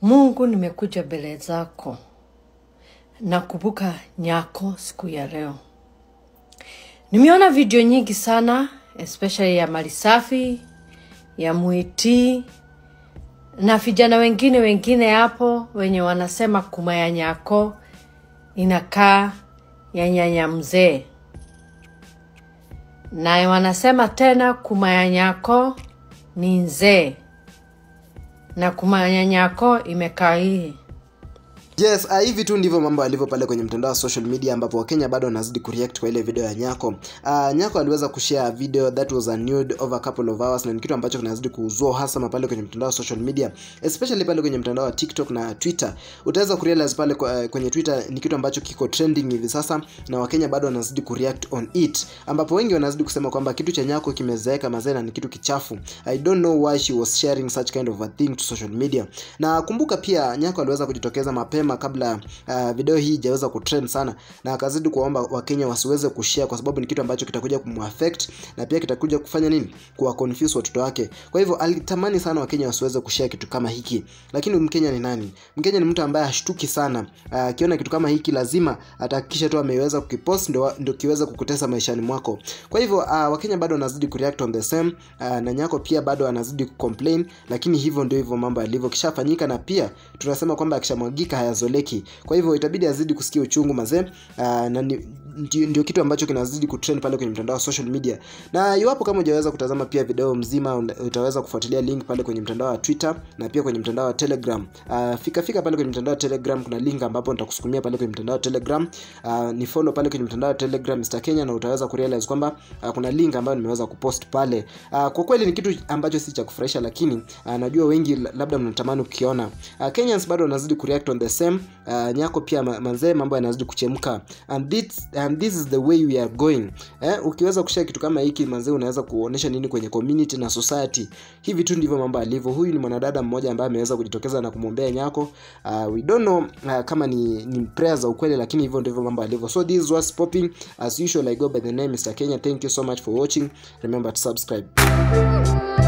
Mungu, nimekuja mbele zako na kubuka nyako siku ya leo. Nimeona video nyingi sana, especially ya Malisafi, ya Mwiti, na vijana wengine hapo wenye wanasema kuma ya nyako inakaa ya nyanya mzee. Na wanasema tena kuma ya nyako ni mzee. Na kuma ya nyako imekaa hii. Yes, hivi tu ndivyo mambo yalivyo pale kwenye mtandao wa social media ambapo Wakenya bado wanazidi kureact kwa ile video ya Nyako. Nyako aliweza kushare video that was a nude over a couple of hours, na ni kitu ambacho kinazidi kuzua hasa pale kwenye mtandao wa social media, especially pale kwenye mtandao wa TikTok na Twitter. Utaweza kurealize pale kwenye Twitter ni kitu ambacho kiko trending hivi sasa, na Wakenya bado wanazidi kureact on it, ambapo wengi wanazidi kusema kwamba kitu cha Nyako kimezeeka mazee na ni kitu kichafu. I don't know why she was sharing such kind of a thing to social media. Na kumbuka pia Nyako aliweza kujitokeza mapema kabla video hii hajaweza kutrend sana, na akazidi kuomba Wakenya wasiweze kushare kwa sababu ni kitu ambacho kitakuja kumaffect na pia kitakuja kufanya nini, kuwa confuse watoto wake. Kwa hivyo alitamani sana Wakenya wasiweze kushare kitu kama hiki. Lakini Mkenya ni nani? Mkenya ni mtu ambaye hashtuki sana. Akiona kitu kama hiki lazima atahakikisha tu ameweza kukipost ndio kiweze kukutesa maishani mwako. Kwa hivyo Wakenya bado wanazidi kureact on the same, na Nyako pia bado anazidi kucomplain, lakini hivyo ndio hivyo mambo yalivyo. Kishafanyika na pia tunasema kwamba akishamwagika hayazoleki. Kwa hivyo itabidi azidi kusikia uchungu mazee, na ndio kitu ambacho kinazidi kutrend pale kwenye mtandao wa social media. Na iwapo kama hujaweza kutazama pia video mzima, utaweza kufuatilia link pale kwenye mtandao wa Twitter na pia kwenye mtandao wa Telegram. Fika pale kwenye mtandao wa Telegram, kuna link ambapo nitakusukumia pale kwenye mtandao wa Telegram. Ni follow pale kwenye mtandao wa Telegram Mr. Kenya, na utaweza kurealize kwamba kuna link ambayo nimeweza kupost pale. Kwa kweli ni kitu ambacho si cha kufurahisha, lakini najua wengi labda mnatamani kukiona. Kenyans bado wanazidi kureact on the same. Nyako pia manzee mambo yanazidi kuchemka, and this is the way we are going. Ukiweza kushare kitu kama hiki manzee, unaweza kuonesha nini kwenye community na society. Hivi tu ndivyo mambo yalivyo. Huyu ni mwanadada mmoja ambaye ameweza kujitokeza na kumwombea Nyako. We don't know kama ni prayers za ukweli, lakini hivyo ndivyo mambo yalivyo. So this was popping as usual. I go by the name Mr. Kenya. Thank you so much for watching. Remember to subscribe.